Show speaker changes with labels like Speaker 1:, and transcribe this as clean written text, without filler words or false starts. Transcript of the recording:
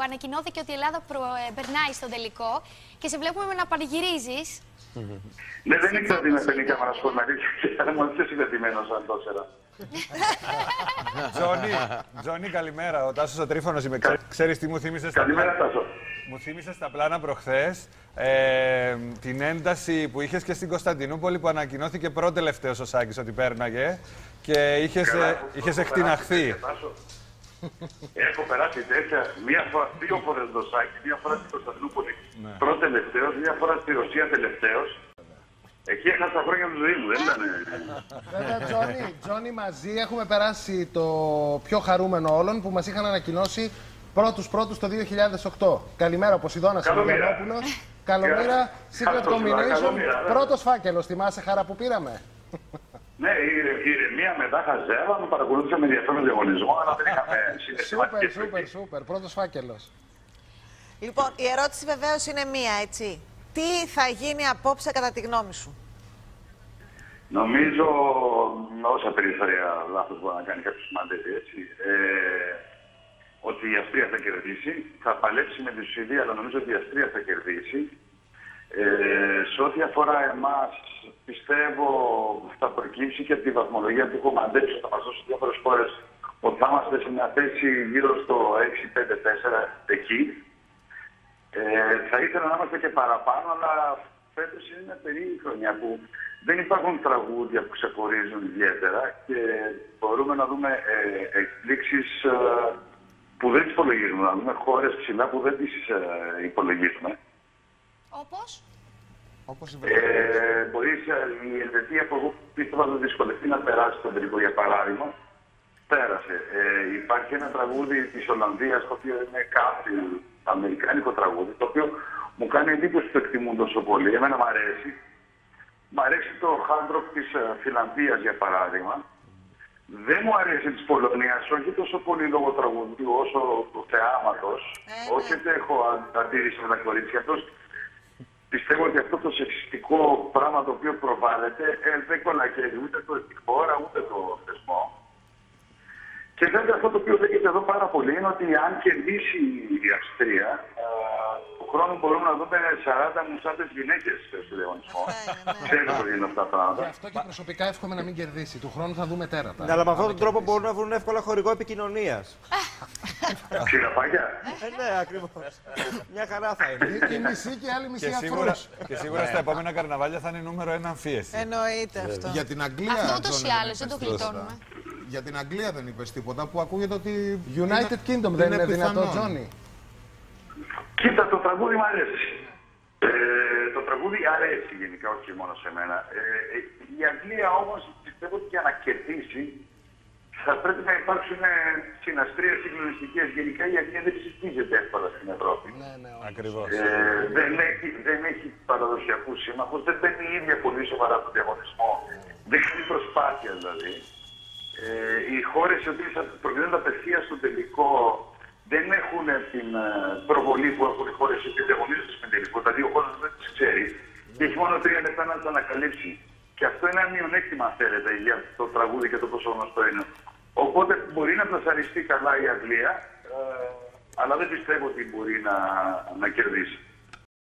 Speaker 1: ανακοινώθηκε ότι η Ελλάδα περνάει στον τελικό και σε βλέπουμε να πανηγυρίζεις.
Speaker 2: Ναι, δεν ήξερα ότι είναι τελικά μαρασχολαρής και θα μου είσαι συνδετημένος αν το ήξερα.
Speaker 3: Τζόνι, καλημέρα. Ο Τάσος ο Τρίφωνος είμαι. Ξέρεις τι μου θύμισες?
Speaker 2: Καλημέρα, Τάσο.
Speaker 3: Μου θύμισες στα πλάνα προχθές την ένταση που είχες και στην Κωνσταντινούπολη που ανακοινώθηκε πρώτο τελευταίος ο Σάκης ότι πέρναγε και είχες εκτιναχθεί.
Speaker 2: Έχω περάσει τέτοια, δύο φορές το Σάκη, μία φορά στην Κωνσταντινούπολη πρώτο τελευταίος, μία φορά στη Ρωσία τελευταίος. Εκεί έχασα τα χρόνια του ζωή μου, δεν ήταν.
Speaker 4: Βέβαια, Τζόνι, μαζί έχουμε περάσει το πιο χαρούμενο όλων που μας είχαν ανακοινώσει πρώτους το 2008. Καλημέρα, Ποσειδώνας Ιλιανόπουλος. Καλομήρα, Secret Combination. Πρώτος φάκελος, θυμάσαι χαρά που πήραμε?
Speaker 2: Ναι, η ηρεμία μετά χαζεύαμε, παρακολούθησα με ενδιαφέρον διαγωνισμό, αλλά δεν είχαμε συναισθηματικές.
Speaker 4: Σούπερ, πρώτος φάκελος.
Speaker 5: Λοιπόν, η ερώτηση βεβαίως είναι μία, έτσι. Τι θα γίνει απόψε κατά τη γνώμη σου?
Speaker 2: Νομίζω, με όσα περιθώρια λάθος μπορεί να κάνει κάποιος σημαντεύει, έτσι, ότι η Αυστρία θα κερδίσει. Θα παλέψει με τη Σουηδία, αλλά νομίζω ότι η Αυστρία θα κερδίσει. Σε ό,τι αφορά εμάς, πιστεύω θα προκύψει και από τη βαθμολογία που έχω μαντέψει, θα μας δώσει διάφορες χώρες, ότι θα είμαστε σε μια θέση γύρω στο 6-5-4 εκεί. Θα ήθελα να είμαστε και παραπάνω, αλλά φέτος είναι μια περίεργη χρονιά που δεν υπάρχουν τραγούδια που ξεχωρίζουν ιδιαίτερα και μπορούμε να δούμε εκπλήξεις που δεν τις υπολογίζουμε, να δούμε χώρες ψηλά που δεν τις υπολογίζουμε.
Speaker 1: Όπως?
Speaker 2: Μπορεί η Ελβετία που εγώ πίστευα ότι δυσκολευτεί να περάσει τον τελικό, για παράδειγμα, πέρασε. Υπάρχει ένα τραγούδι της Ολλανδίας, το οποίο είναι country, αμερικάνικο τραγούδι, το οποίο μου κάνει εντύπωση που το εκτιμούν τόσο πολύ. Εμένα μου αρέσει. Μ' αρέσει το hard rock της Φιλανδίας, για παράδειγμα. Δεν μου αρέσει της Πολωνίας, όχι τόσο πολύ λόγω τραγουδιού, όσο του θεάματος. Όχι ότι έχω αντίρρηση με τα κορίτσια τους. Πιστεύω ότι αυτό το σεξιστικό πράγμα το οποίο προβάλλεται δεν κολλακεύει ούτε το χώρα ούτε το θεσμό. Και βέβαια αυτό το οποίο λέγεται εδώ πάρα πολύ είναι ότι αν κερδίσει η Αυστρία, του χρόνου μπορούμε να δούμε 40 μουσάτες γυναίκες στο διαγωνισμό. Ξέρετε ότι είναι αυτά τα πράγματα.
Speaker 4: Γι' αυτό και προσωπικά εύχομαι να μην κερδίσει. Του χρόνου θα δούμε τέρατα.
Speaker 6: Ναι, αλλά με αυτόν τον τρόπο μπορούν να βρουν εύκολα χορηγό επικοινωνίας.
Speaker 2: Σιγαπάκια.
Speaker 6: Ναι, ακριβώς. Μια χαρά θα είναι.
Speaker 4: Και μισή και άλλη μισή αφρούς.
Speaker 3: Και σίγουρα στα επόμενα καρναβάλια θα είναι νούμερο 1 αμφίεση.
Speaker 5: Εννοείται αυτό.
Speaker 7: Για την Αγγλία.
Speaker 1: Αυτό ούτως ή άλλως δεν το γλιτώνουμε.
Speaker 7: Για την Αγγλία δεν είπες τίποτα που ακούγεται ότι.
Speaker 4: United Kingdom δεν είναι δυνατό, Τζόνι?
Speaker 2: Κοίτα, το τραγούδι μου αρέσει. Το τραγούδι αρέσει γενικά, όχι μόνο σε μένα. Η Αγγλία όμως πιστεύω ότι για να κερδίσει θα πρέπει να υπάρξουν συναστρίες συγκλονιστικές. Γενικά η Αγγλία δεν συστήζεται εύκολα στην Ευρώπη.
Speaker 4: Ναι,
Speaker 3: Ακριβώς.
Speaker 2: Δεν έχει παραδοσιακούς σύμμαχους, δεν παίρνει η ίδια πολύ σοβαρά τον διαγωνισμό. Δεν κάνει προσπάθεια δηλαδή. Οι χώρες οι οποίες προκρίνονται απευθείας στο τελικό δεν έχουν την προβολή που έχουν οι χώρες οι οποίες διαγωνίζονται στον τελικό. Τα δύο χώρες δεν τις ξέρει και έχει μόνο 3 λεπτά να τις ανακαλύψει. Και αυτό είναι ένα μειονέκτημα, αν θέλετε, για το τραγούδι και το πόσο γνωστό είναι. Οπότε μπορεί να πλασαριστεί καλά η Αγγλία, αλλά δεν πιστεύω ότι μπορεί να κερδίσει.